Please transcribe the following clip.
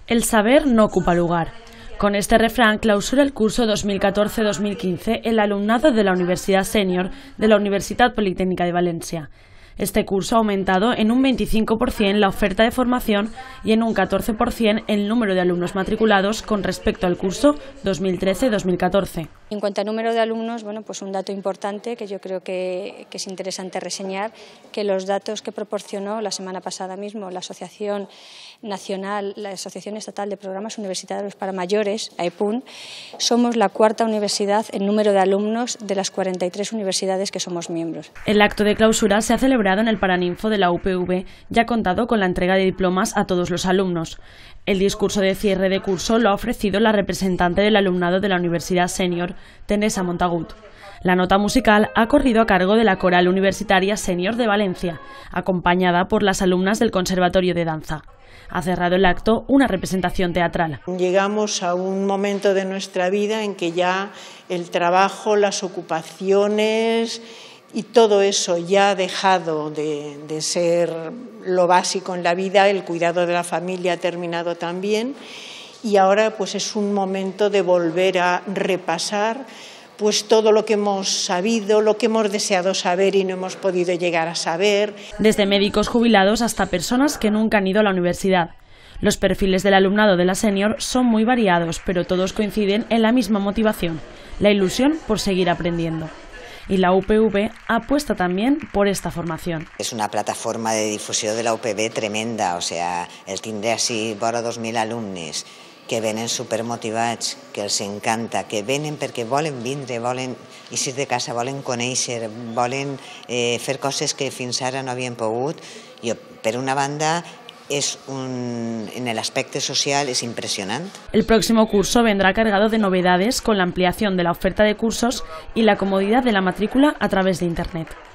El saber no ocupa lugar. Con este refrán clausura el curso 2014-2015 el alumnado de la Universidad Senior de la Universitat Politécnica de Valencia. Este curso ha aumentado en un 25% la oferta de formación y en un 14% el número de alumnos matriculados con respecto al curso 2013-2014. En cuanto al número de alumnos, bueno, pues un dato importante que yo creo que es interesante reseñar, que los datos que proporcionó la semana pasada mismo la Asociación Nacional, la Asociación Estatal de Programas Universitarios para Mayores, AEPUN, somos la cuarta universidad en número de alumnos de las 43 universidades que somos miembros. El acto de clausura se ha celebrado en el Paraninfo de la UPV y ha contado con la entrega de diplomas a todos los alumnos. El discurso de cierre de curso lo ha ofrecido la representante del alumnado de la Universidad Senior, Teresa Montagut. La nota musical ha corrido a cargo de la Coral Universitaria Senior de Valencia, acompañada por las alumnas del Conservatorio de Danza. Ha cerrado el acto una representación teatral. Llegamos a un momento de nuestra vida en que ya el trabajo, las ocupaciones y todo eso ya ha dejado de ser lo básico en la vida, el cuidado de la familia ha terminado también y ahora pues es un momento de volver a repasar pues todo lo que hemos sabido, lo que hemos deseado saber y no hemos podido llegar a saber. Desde médicos jubilados hasta personas que nunca han ido a la universidad. Los perfiles del alumnado de la Senior son muy variados, pero todos coinciden en la misma motivación, la ilusión por seguir aprendiendo. Y la UPV apuesta también por esta formación. És una plataforma de difusió de la UPV tremenda, o sea, el tindre així vora 2.000 alumnes que venen supermotivats, que els encanta, que venen perquè volen vindre, volen eixir de casa, volen conèixer, volen fer coses que fins ara no havien pogut. I per una banda, en el aspecto social es impresionante. El próximo curso vendrá cargado de novedades con la ampliación de la oferta de cursos y la comodidad de la matrícula a través de Internet.